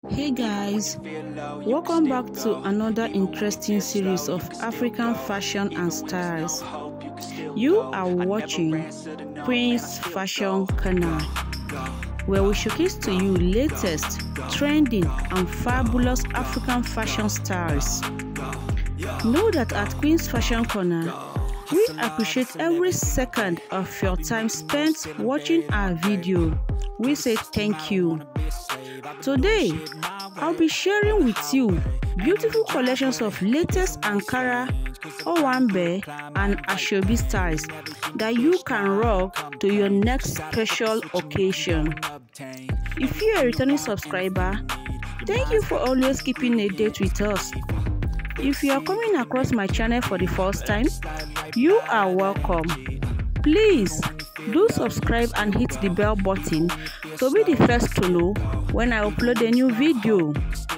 Hey guys, welcome back to another interesting series of African fashion and styles. You are watching Queen's Fashion Corner, where we showcase to you latest, trending and fabulous African fashion styles. Know that at Queen's Fashion Corner, we appreciate every second of your time spent watching our video. We say thank you. Today, I'll be sharing with you beautiful collections of latest Ankara, Owambe and Asoebi styles that you can rock to your next special occasion. If you're a returning subscriber, thank you for always keeping a date with us. If you are coming across my channel for the first time, you are welcome. Please do subscribe and hit the bell button to be the first to know when I upload a new video.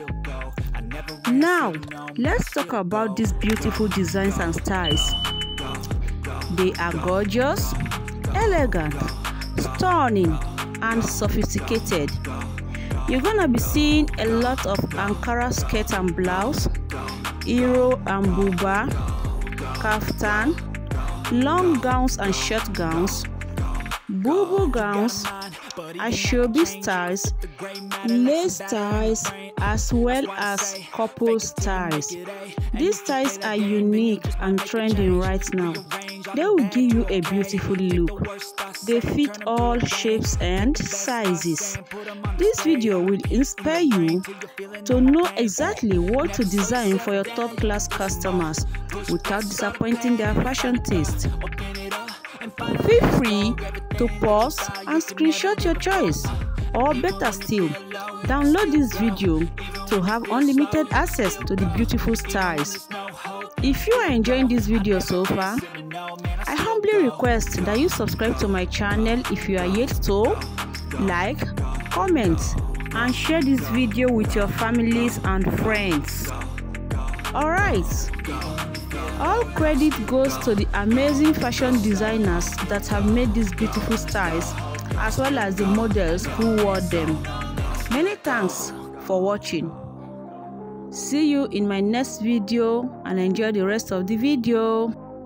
Now, let's talk about these beautiful designs and styles. They are gorgeous, elegant, stunning, and sophisticated. You're gonna be seeing a lot of Ankara skirt and blouse, Iro and Buba, kaftan, long gowns and short gowns, bubu gowns, Asoebi styles, lace styles, as well as couple styles. These styles are unique and trending right now. They will give you a beautiful look. They fit all shapes and sizes. This video will inspire you to know exactly what to design for your top-class customers without disappointing their fashion taste. Feel free to pause and screenshot your choice, or better still, download this video to have unlimited access to the beautiful styles. If you are enjoying this video so far, I humbly request that you subscribe to my channel if you are yet to, like, comment, and share this video with your families and friends. Alright, all credit goes to the amazing fashion designers that have made these beautiful styles, as well as the models who wore them. Many thanks for watching. See you in my next video and enjoy the rest of the video.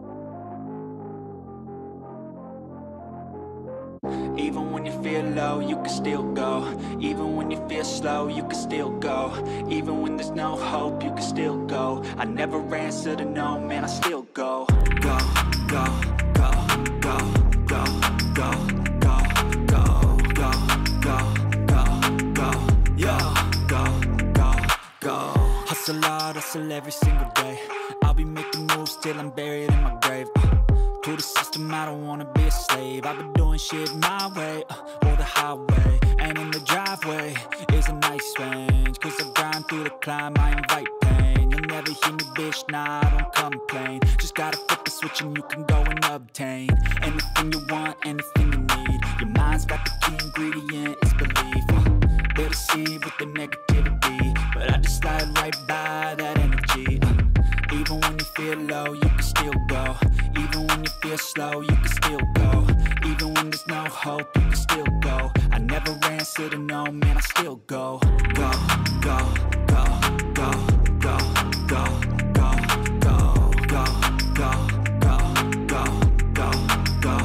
Even when you feel low, you can still go. Even when you feel slow, you can still go. Even when there's no hope, you can still go. I never answer to no, man, I still go. Go, go, go, go, go, go, go, go, go, go, go, go, yeah, go, go, go. Hustle hard, hustle every single day. I'll be making moves till I'm buried in my grave. To the system, I don't wanna be a slave. I've been doing shit my way, or the highway. And in the driveway is a nice range, cause I grind through the climb, I invite pain. You'll never hear me, bitch, nah, I don't complain. Just gotta flip the switch and you can go and obtain anything you want, anything you need. Your mind's got the key ingredient, it's belief. They're deceived with the negativity, but I just slide right by that energy. Even when you feel low, you can still go. Even when you feel slow, you can still go. Even when there's no hope, you can still go. I never answer to no, man, I still go. Go, go, go, go, go, go, go, go, go, go, go, go, go, go, go,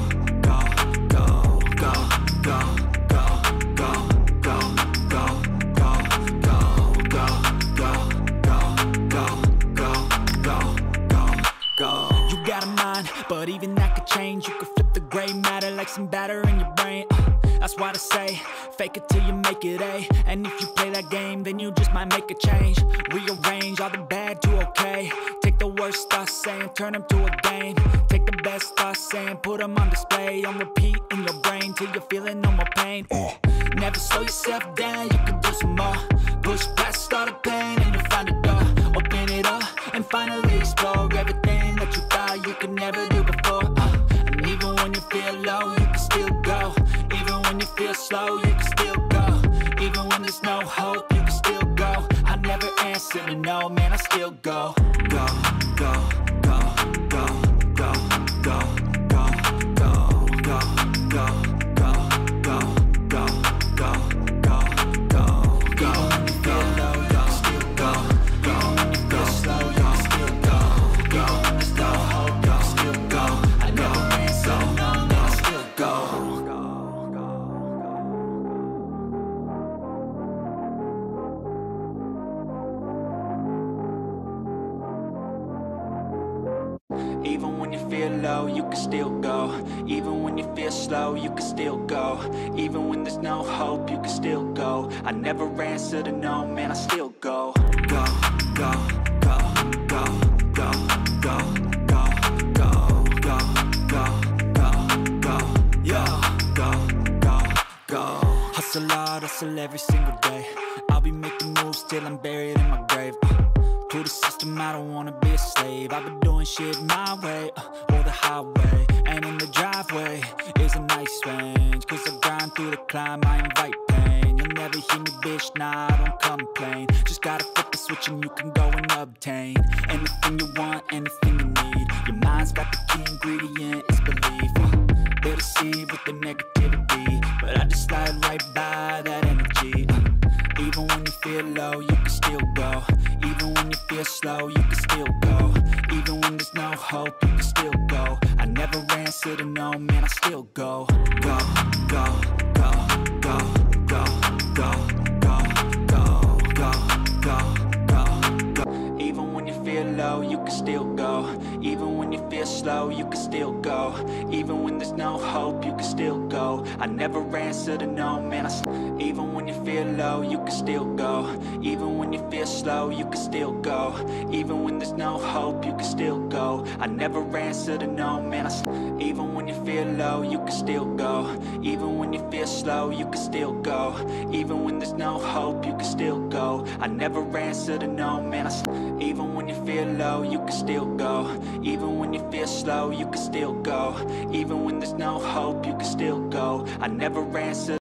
but even that could change. You could flip the gray matter like some batter in your brain. That's why I say, fake it till you make it A. And if you play that game, then you just might make a change. Rearrange all the bad to okay. Take the worst thoughts saying, turn them to a game. Take the best thoughts saying, put them on display. On repeat in your brain till you're feeling no more pain. Never slow yourself down, you can do some more. Push past all the pain and you'll find a door. Open it up and finally explore everything that you thought you could never do before. And even when you feel low, you can still go. Even when you feel slow, you can still go. Even when there's no hope, you can still go. I never answer to no, man, I still go. Go, go, go, go, go, go, go, go, go, go, go, go, go, go, go, go, go. Even when you feel Even when you feel low, you can still go. Even when you feel slow, you can still go. Even when there's no hope, you can still go. I never answer to no, man, I still go. Go, go, go, go, go, go, go, go, go, go, go, go, yeah, go, go, go. Hustle hard, hustle every single day. I'll be making moves till I'm buried in my grave. To the system, I don't wanna be a slave. I've been doing shit my way, or the highway. And in the driveway is a nice range, cause I grind through the climb, I invite pain. You'll never hear me, bitch, nah, I don't complain. Just gotta flip the switch and you can go and obtain anything you want, anything you need. Your mind's got the key ingredient, it's belief. They deceive with the negativity, but I just slide right by that energy. Even when you feel low, you can still go. Even when you feel slow, you can still go. Even when there's no hope, you can still go. I never answer to no, man, I still go. Go, go, go, go, go, go, go, go, go, go, go. Even when you feel low, you can still go. Even when you feel slow, you can still go. Even when there's no hope, you can still go. I never answer to no, man, even when you feel low, you can still go. Even when you feel slow, you can still go. Even when there's no hope, you can still go. I never answer to no, man, even when you feel low, you can still go. Even when you feel slow, you can still go. Even when there's no hope, you can still go. I never answer to no, man, even when you feel low, you can still go. Even when you feel slow, you can still go. Even when there's no hope, you can still go. I never answer